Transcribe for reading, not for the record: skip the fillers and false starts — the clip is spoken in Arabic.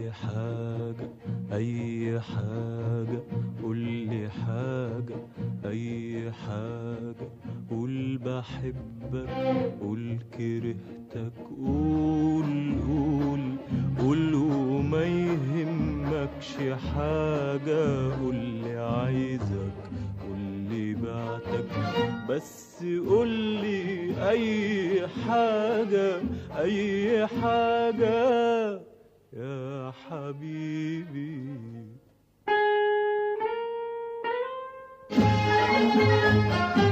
قولي حاجة أي حاجة، قولي حاجة أي حاجة، قول بحبك، قول كرهتك، قول قول قول وما يهمكش حاجة، قولي عايزك، قولي بعتك، بس قولي أي حاجة أي حاجة يا حبيبي.